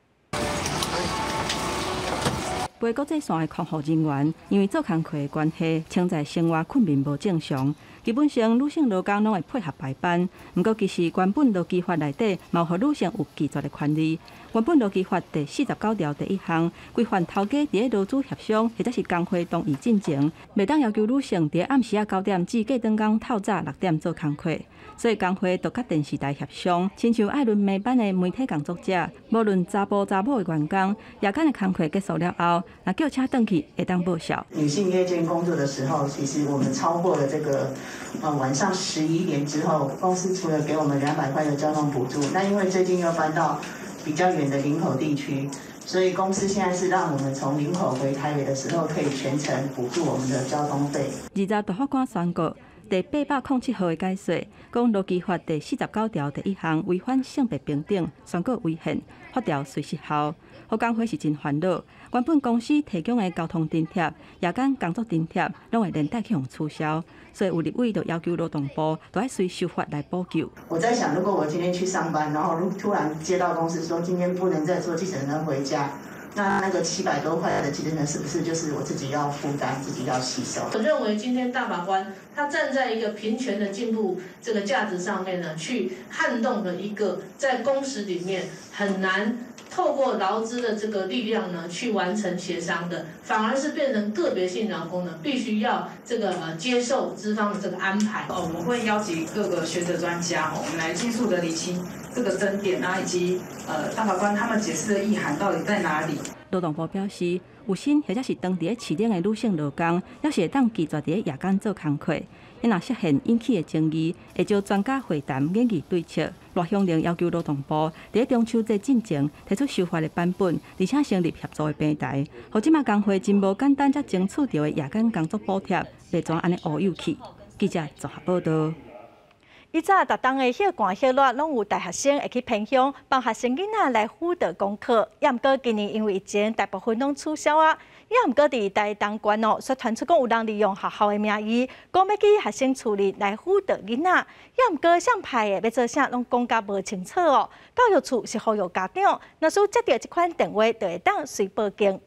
飞国际线的空服人员因为做工课的关系，潜在生活困眠无正常。基本上，女性劳工拢会配合排班。不过，其实原本劳基法内底嘛有予女性有拒绝的权利。原本劳基法第49条第1项规范头家伫劳资协商或者是工会同意进前，袂当要求女性伫暗时9点至过顿工透早6点做工课。所以工会就甲电视台协商，亲像爱轮暝班的媒体工作者，无论查甫查某的员工，夜间的工课结束了后，若叫车转去会当报销。 女性夜间工作的时候，其实我们超过了这个晚上11点之后，公司除了给我们200块的交通补助，那因为最近又搬到比较远的林口地区，所以公司现在是让我们从林口回台北的时候，可以全程补助我们的交通费。 20大法官宣告。第807号的解释，讲劳基法第49条第1项违反性别平等，宣告违宪，法条随失效。互工会是真烦恼，原本公司提供的交通津贴、夜间工作津贴，拢会连带去互取消，所以有立委就要求劳动部都要随修法来补救。 我在想，如果我今天去上班，然后突然接到公司说今天不能再坐计程车回家。那个700多块的计程车是不是就是我自己要负担、自己要吸收？ 我认为今天大法官他站在一个平权的进步这个价值上面呢，去撼动了一个在公司里面很难透过劳资的这个力量呢去完成协商的，反而是变成个别性劳工呢必须要这个接受资方的这个安排。 我们会邀集各个学者专家，我们来尽速的理清这个争点啊，以及大法官他们解释的意涵到底在哪里。 劳动部表示，有心或者是当伫市顶的女性劳工，要是会当拒绝伫夜间做工课，因若涉嫌引起的争议，会招专家会谈研议对策。罗香玲要求劳动部伫中秋节进前提出修法的版本，而且成立协作的平台，互即马工会真无简单才争取到的夜间工作补贴，袂怎安尼乌有去。记者综合报道。以早逐档的歇寒歇热，拢有大学生会去偏乡帮学生囡仔来辅导功课。也毋过今年因为疫情，大部分拢取消啊。也毋过伫台东县却传出讲有人利用学校的名义，讲要去学生厝里来辅导囡仔。也毋过上派的要做啥，拢讲甲无清楚哦。教育处是呼吁家长，若是接到这款电话，就会当随报警。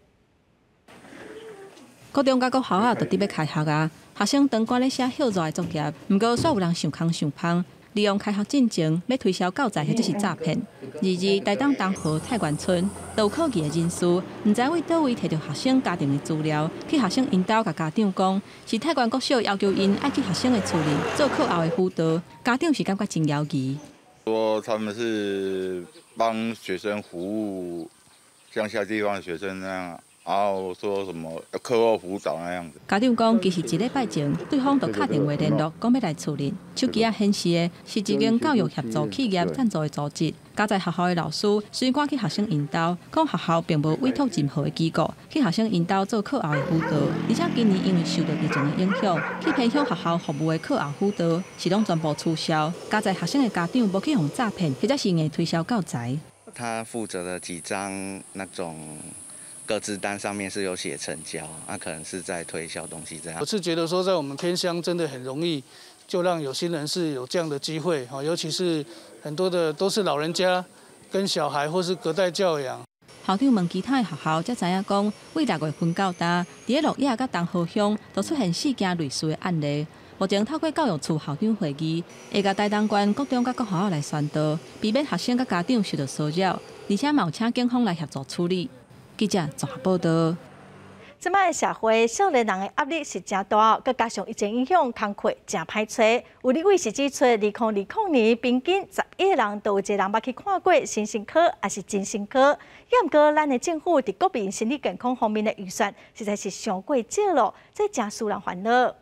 高中甲国校啊，就伫要开学啊。学生当官咧写休热的作业，毋过煞有人上空上芳，利用开学进前要推销教材或者是诈骗。台东东河太原村都有考级的人士，毋知为倒位摕到学生家庭的资料，去学生因兜甲家长讲，是太原国小要求因爱去学生的厝里做课后的辅导，家长是感觉真摇疑。 说他们是帮学生服务乡下地方的学生那样。然后说什么课后辅导那样子。 家长讲，其实1礼拜前，对方就打电话联络，讲要来处理。手机显示的是一间教育协助企业赞助的组织。加在学校的老师随赶去学生引导，讲学校并无委托任何的机构去学生引导做课后的辅导。而且今年因为受到疫情的影响，去偏向学校服务的课后辅导是拢全部取消。加在学生的家长无去互诈骗，或者是硬推销教材。 他负责了几张那种个资单上面是有写成交，那可能是在推销东西这样。 我是觉得说，在我们偏乡真的很容易，就让有心人士有这样的机会，尤其是很多的都是老人家跟小孩或是隔代教养。 校长问其他的学校，才知影讲，为6月份到达，伫鹿野甲东河乡都出现4件类似的案例。目前透过教育处校长会议，会甲台东县各中甲各学校来宣导，避免学生甲家长受到骚扰，而且嘛有请警方来协助处理。记者综合报道。 即摆的社会，少年人的压力是真大，佮加上疫情影响，工课真歹找。有立委是指出，2020年平均11个人都有一个人捌去看过身心科，还是精神科。毋过，咱的政府伫国民心理健康方面的预算实在是上过少咯，这真使人烦恼。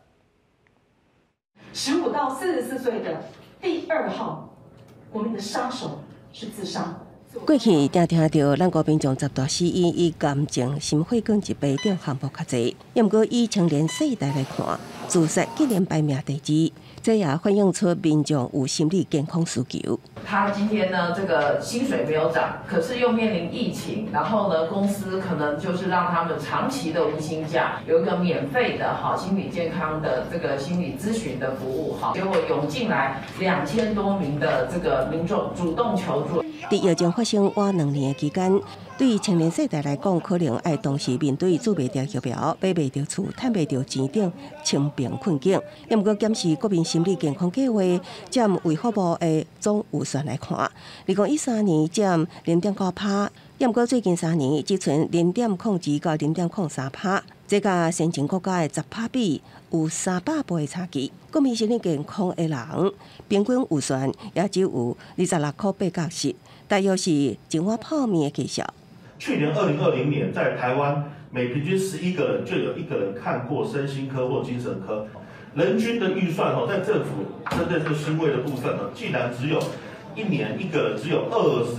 15到44岁的第2号，我们的杀手是自杀。 过去常听到咱国民众十大死因以癌症、心血管疾病等项目较侪，毋过以青年世代来看，自杀竟然排名第2，这也反映出民众有心理健康需求。 他今天呢，这个薪水没有涨，可是又面临疫情，然后呢，公司可能就是让他们长期的无薪假，有一个免费的心理健康的这个心理咨询的服务，结果涌进来2000多名的这个民众主动求助。 伫疫情发生晚2年的期间，对青年世代来讲，可能要同时面对做袂着疫苗、买袂着厝、趁袂着钱等清贫困境。毋过检视国民心理健康计划，占卫福部的总预算来看，2013年占0.9%，毋过最近3年只存0.02%到0.03%，这甲先进国家的10%比有300倍的差距。国民心理健康的人平均预算也只有26块8角息，大约是前碗泡面的计数。 去年2020年，在台湾每平均11个人就有1个人看过身心科或精神科，人均的预算在政府针对这个心卫的部分竟然只有1年1个人只有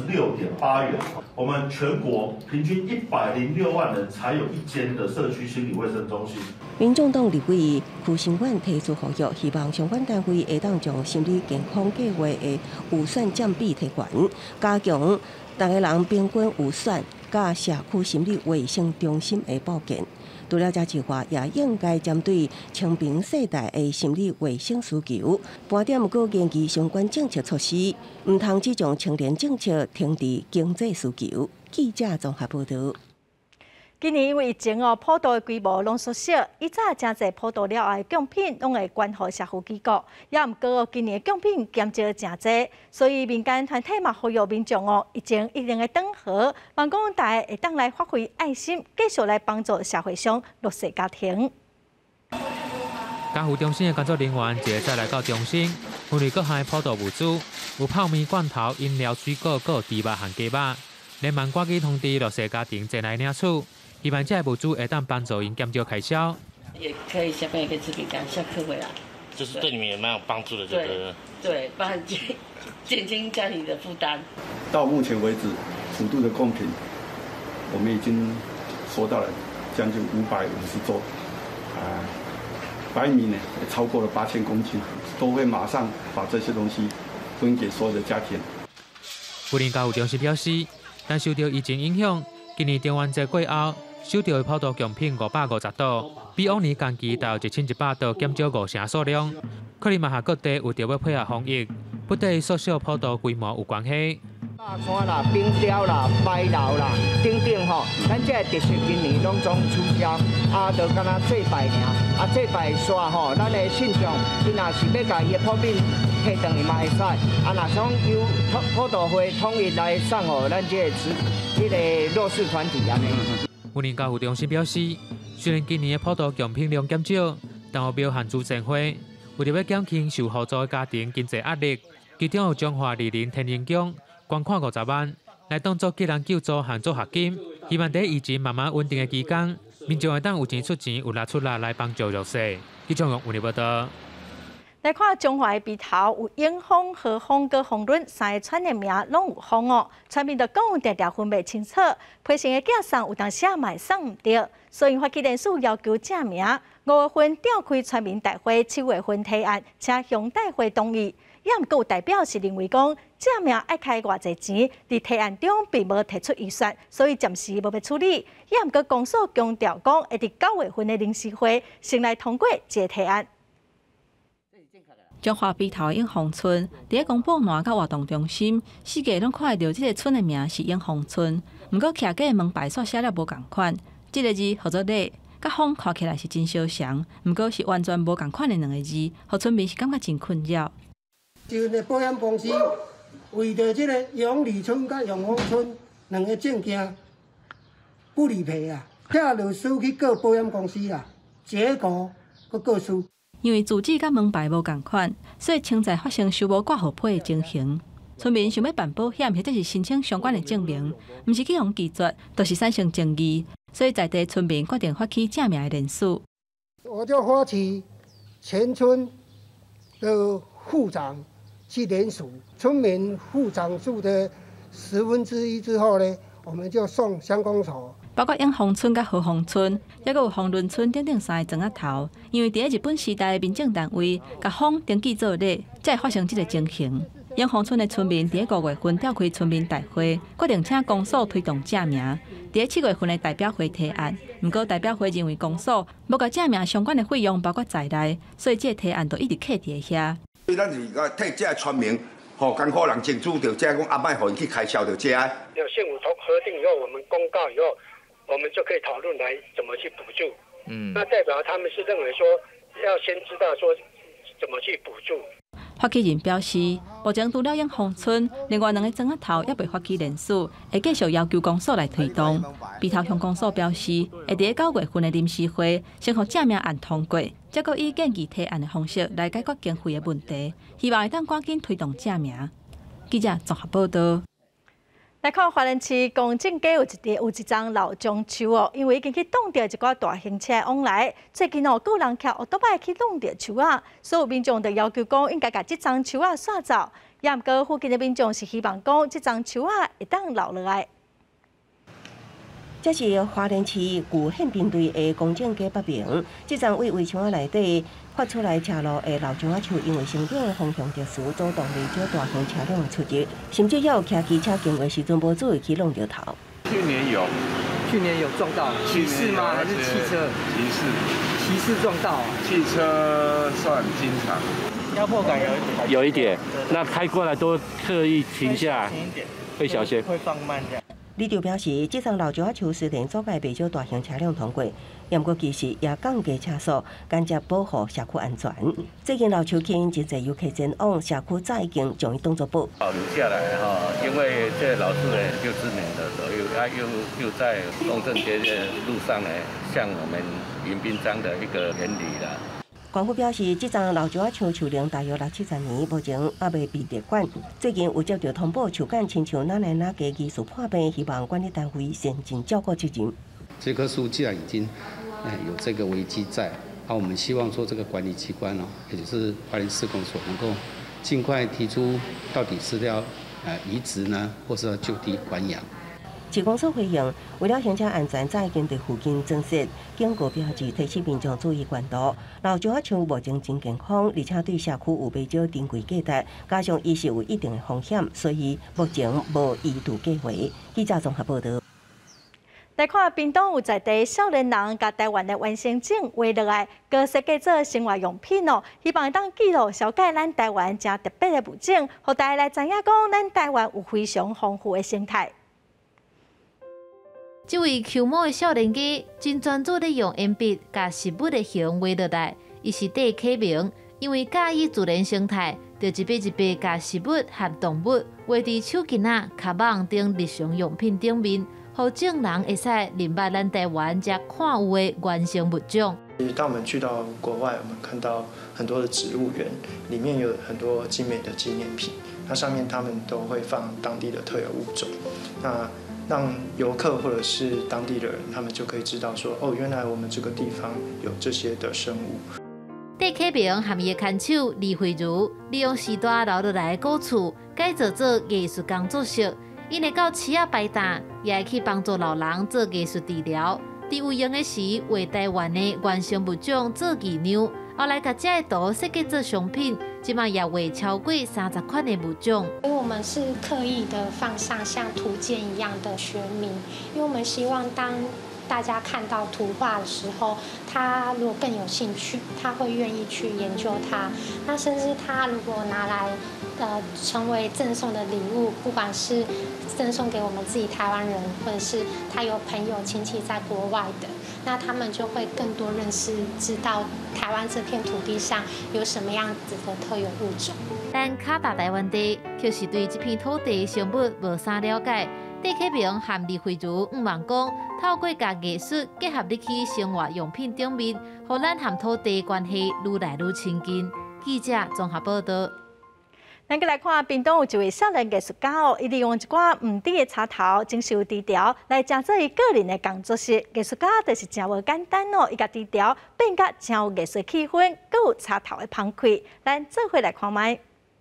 26.8元。我们全国平均106万人才有1间的社区心理卫生中心。 民众党立委邱成远提出呼吁，希望相关单位会当将心理健康计划的预算占比提悬，加强大家人平均预算甲社区心理卫生中心的保健。除了这之外，也应该针对青贫世代的心理卫生需求，盘点各研究相关政策措施，唔通只将青年政策停伫经济需求。记者综合报道。 今年因为疫情普渡的规模拢缩小，以早真侪普渡了后的奖品拢会捐予社福机构，也毋过今年的奖品减少真侪，所以民间团体嘛呼吁民众疫情一定会等好，望讲大家会当来发挥爱心，继续来帮助社会上弱势家庭。 家扶中心的工作人员一再来到中心，分类各项普渡物资，有泡面、罐头、饮料、水果，还有猪肉和鸡肉，连忙赶紧通知弱势家庭前来领取。希望这些物资会当帮助因减少开销， 也可以小朋友可以吃饼干，下课回来， 就是对你们也蛮有帮助的，对不对？ 对，帮减轻家庭的负担。 到目前为止，普渡的贡品我们已经收到了将近550桌，白米呢也超过了8000公斤，都会马上把这些东西分给所有的家庭。 福林家扶中心表示，但受到疫情影响，今年中元节过后，收到的普渡奖品550多，比往年同期大约1100多减少5成数量。可能嘛下各地有着要配合防疫，不得缩小普渡规模有关系。 大川啦、冰雕啦、白楼啦，等等吼，咱这特色今年拢总取消，就敢若祭拜尔，祭拜煞吼，咱的信众，伊若是要甲伊的普品摕转去嘛会使，若想由普渡会统一来送予咱这个弱势团体安尼。 福林家扶中心表示，虽然今年的普渡奖品量减少，但有庙限主赠会，为了要减轻受互助的家庭经济压力，其中有彰化2人天人宫捐款50万，来当作救人救助和助学金。希望在疫情慢慢稳定的期间，民众会当有钱出钱，有力出力来帮助弱势。记者用报道。 来看中华的鼻头有英风、和风、跟红润三个串的名拢有风哦，村民就讲常常分袂清楚，批成的架上有当写买送唔对，所以发起联署要求正名。5月份召开村民大会，7月份提案，请向大会同意。也毋过有代表是认为讲正名爱开偌济钱，伫提案中并无提出预算，所以暂时无要处理。也毋过公所强调讲，会伫9月份的临时会先来通过这个提案。 中华鼻头永丰村，伫个公布南甲活动中心，四界拢看得到这个村的名是永丰村。毋过徛个门牌煞写了无共款，这个字号做礼，甲风看起来是真相像，毋过是完全无共款的两个字，互村民是感觉真困扰。 就个保险公司为着这个永利村甲永丰村两个证件不理赔啊，请律师去告保险公司啦，结果佮告输。 因为住址甲门牌无共款，所以清在发生收无挂号批的情形。村民想要办保险或者是申请相关的证明，毋是去互拒绝，都是产生争议。所以在地村民决定发起正名的联署。 我就发起全村的户长去联署，村民户长数的1/10之后呢，我们就送乡公所。 包括永丰村甲和丰村，也有丰润村等3个庄仔头，因为伫日本时代的民政单位甲风登记做礼，才会发生这个情形。永丰村的村民伫5月份召开村民大会，决定请公所推动正名。伫7月份的代表会提案，不过代表会认为公所无甲正名相关的费用包括在内，所以这个提案就一直卡伫遐。 所以咱是个替这村民，艰苦人争取到这讲阿卖，互因去开销到这。有县府核定以后，我们公告以后，我们就可以讨论来怎么去补助。那代表他们是认为说，要先知道说怎么去补助。 发起人表示，目前除了永丰村，另外2个庄仔头也未发起联署，会继续要求公所来推动。鼻头乡公所表示，会伫9月份的临时会先互正名案通过，再搁以建议提案的方式来解决经费的问题，希望会当赶紧推动正名。记者综合报道。 来看花莲市公正街有一丛老樟树哦，因为已经去挡掉一寡大型车往来，最近有人骑奥多摆去弄掉树啊，所有民众就要求讲应该把这丛树啊刷走。也毋过附近的民众是希望讲这丛树啊会当留落来。 这是花莲市旧宪兵队的公正街北面，这丛为围墙内底发出来车路的老樟仔树，因为生长的方向特殊，阻挡不少大型车辆的出入，甚至也有骑机车经过时阵无注意去弄到头。 去年有撞到骑士吗？还是汽车？骑士撞到啊？ 汽车算经常。压迫感有一点，那开过来都刻意停下，会小心， 会放慢这样。 李就表示，这丛老樟仔树虽然阻碍不少大型车辆通过，也毋过其实也降低车速，间接保护社区安全。最近老树坑真侪游客前往，社区早已经将伊当作宝。 保留下来哈，因为这老树呢60年了左右，又在公正街的路上呢，向我们迎宾章的一个典礼了。 官府表示，这丛老樟仔树树龄大约60-70年，目前还未被列管。最近有接到通报，树干亲像哪来哪家技术破病，希望管理单位先尽照顾之情。 这棵树既然已经有这个危机在，我们希望说这个管理机关也就是花莲市公所能够尽快提出，到底是要移植呢，或是要就地还养。 市公所回应，为了行车安全，早已经在附近增设警告标志，提醒民众注意管道。老樟仔树目前真健康，而且对社区有不少珍贵价值，加上伊是有一定的风险，所以目前无移除计划。记者综合报道。 来看屏东有在地少年人甲台湾的卫生证画落来，佮设计做生活用品哦，希望当记录了解咱台湾真特别的物种，互大家来知影讲咱台湾有非常丰富的生态。 这位 Q 某的少年家真专注地用鉛筆甲實物的形畫落來，伊是第啟明，因為介意自然生態，就一筆一筆甲實物和動物畫佇手巾仔、卡網等日常用品頂面，互眾人會使明白咱台灣才看有的原生物種。 當我們去到國外，我們看到很多的植物園，裡面有很多精美的紀念品，那上面他們都會放當地的特有物種，那讓遊客或者是當地的人，他們就可以知道說，哦，原來我們這個地方有這些的生物。 戴启明和伊的牵手李慧茹，利用时代留落来的古厝，改造做艺术工作室。因会到市仔摆摊，也会去帮助老人做艺术治疗。伫有闲的时，为台湾的原生物种做义娘，后来甲这个图设计做商品，即马也画超过30款的物种。 因为我们是刻意的放上像图鉴一样的学名，因为我们希望当大家看到图画的时候，他如果更有兴趣，他会愿意去研究它。那甚至他如果拿来成为赠送的礼物，不管是赠送给我们自己台湾人，或者是他有朋友亲戚在国外的，那他们就会更多认识，知道台湾这片土地上有什么样子的特有物种。 但卡达台湾地却是对这片土地生物无啥了解。戴启明和李慧茹望讲，透过甲艺术结合入去生活用品中面，互咱和土地的关系愈来愈亲近。记者综合报道。 咱再来看，屏东有一位少年艺术家哦，伊利用一寡唔低的插头，精修低调，来成做伊个人的工作室。艺术家就是真无简单哦，伊甲低调变甲真有艺术气氛，佮有插头的澎湃。咱做伙来看卖。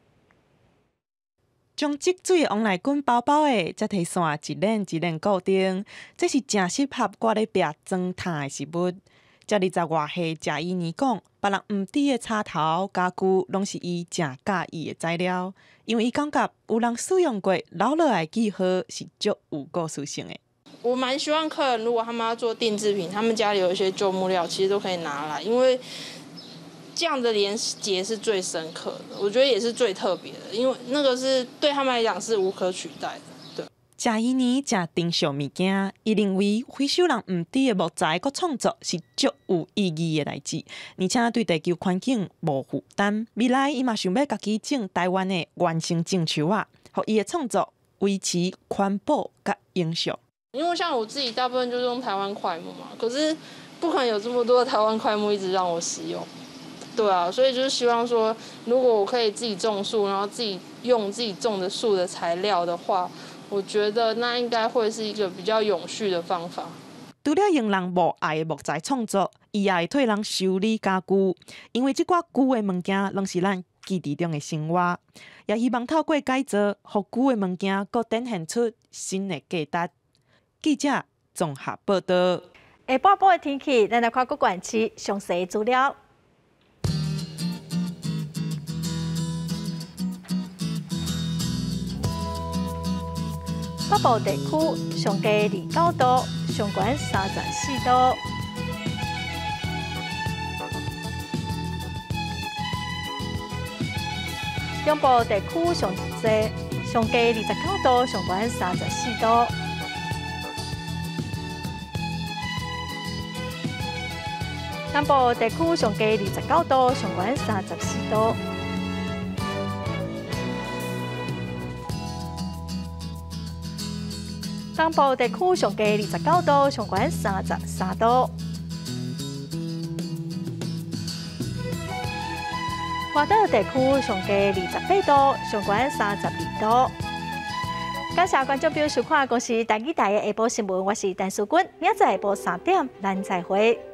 将积水往内滚包包的，再提线一链一链固定，这是正适合挂咧壁装炭的事物。这20外岁贾伊尼讲，别人唔知的插头、家具，拢是伊正介意的材料，因为伊感觉有人使用过，留落来记号是足有故事性的。 我蛮希望客人如果他们要做定制品，他们家里有一些旧木料，其实都可以拿来，因为这样的连结是最深刻的，我觉得也是最特别的，因为那个是对他们来讲是无可取代的。对，贾伊尼正珍惜物件，伊认为回收人唔知的木材佮创作是足有意义的代志，而且对地球环境无负担。未来伊嘛想要家己种台湾的原生种树啊，互伊的创作维持环保佮永续。因为像我自己大部分就是用台湾檜木嘛，可是不可能有这么多的台湾檜木一直让我使用。对啊，所以就是希望说，如果我可以自己种树，然后自己用自己种的树的材料的话，我觉得那应该会是一个比较永续的方法。除了用人无爱的木材创作，伊也会替人修理家具，因为这寡旧的物件拢是咱基地中的生活，也希望透过改造，互旧的物件佫展现出新的价值。记者综合报道。下半部的天气，咱来看各县市详细资料。北部地区上低29度，上悬34度。中部地区上低29度，上悬34度。南部地区上低29度，上悬34度。东部地区上低29度，上悬33度。外岛地区上低28度，上悬32度。感谢观众朋友收看，公司台语台的下晡新闻，我是陈淑君，明仔载下晡3点，咱再会。